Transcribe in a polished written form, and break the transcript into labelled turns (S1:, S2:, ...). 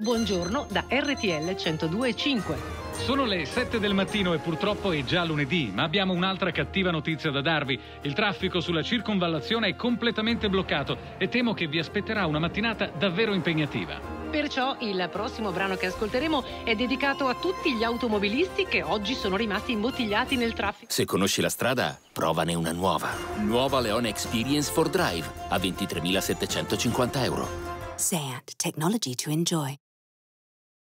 S1: Buongiorno da RTL 102.5.
S2: Sono le 7 del mattino e purtroppo è già lunedì, ma abbiamo un'altra cattiva notizia da darvi. Il traffico sulla circonvallazione è completamente bloccato e temo che vi aspetterà una mattinata davvero impegnativa.
S1: Perciò il prossimo brano che ascolteremo è dedicato a tutti gli automobilisti che oggi sono rimasti imbottigliati nel traffico.
S3: Se conosci la strada, provane una nuova. Nuova Leone Experience 4Drive a €23.750.
S4: SEAT. Technology to enjoy.